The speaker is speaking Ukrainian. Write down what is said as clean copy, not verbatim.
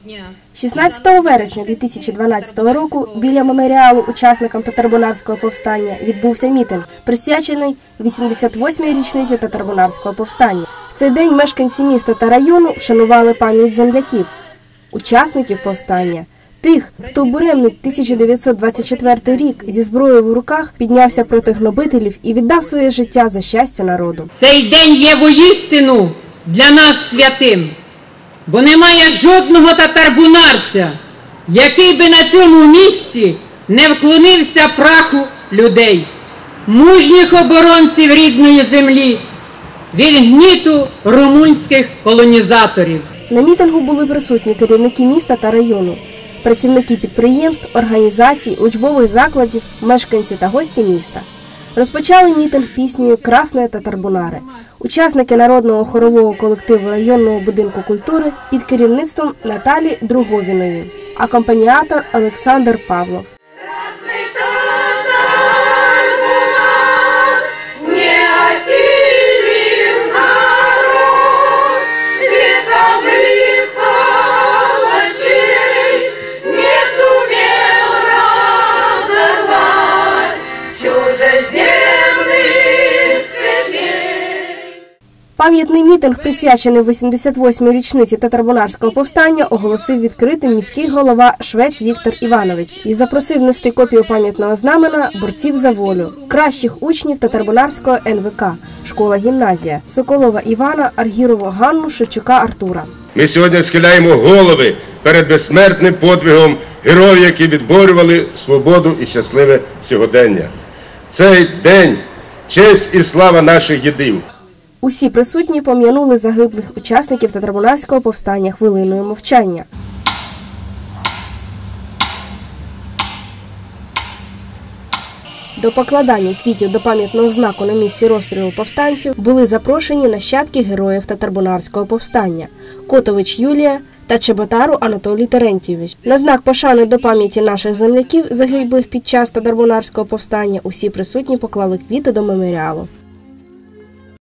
16 вересня 2012 року біля меморіалу учасникам Татарбунарського повстання відбувся мітинг, присвячений 88-й річниці Татарбунарського повстання. В цей день мешканці міста та району вшанували пам'ять земляків, учасників повстання, тих, хто у буремний 1924 рік зі зброєю в руках піднявся проти гнобителів і віддав своє життя за щастя народу. Цей день є воістину для нас святим, бо немає жодного татарбунарця, який би на цьому місці не вклонився праху людей, мужніх оборонців рідної землі, від гніту румунських колонізаторів. На мітингу були присутні керівники міста та району, працівники підприємств, організацій, учбових закладів, мешканці та гості міста. Розпочали мітинг піснею «Красне Татарбунаре». Учасники народного хорового колективу районного будинку культури під керівництвом Наталі Друговіної, акомпаніатор Олександр Павлов. Пам'ятний мітинг, присвячений 88-й річниці Татарбунарського повстання, оголосив відкритим міський голова Швець Віктор Іванович і запросив нести копію пам'ятного знамена борців за волю, кращих учнів Татарбунарського НВК, школа-гімназія, Соколова Івана, Аргірову Ганну, Шевчука Артура. Ми сьогодні схиляємо голови перед безсмертним подвигом героїв, які відборювали свободу і щасливе сьогодення. Цей день – честь і слава наших дідів. Усі присутні пом'янули загиблих учасників Татарбунарського повстання хвилиною мовчання. До покладання квітів до пам'ятного знаку на місці розстрілу повстанців були запрошені нащадки героїв Татарбунарського повстання – Котович Юлія та Чеботару Анатолій Терентійович. На знак пошани до пам'яті наших земляків, загиблих під час Татарбунарського повстання, усі присутні поклали квіти до меморіалу.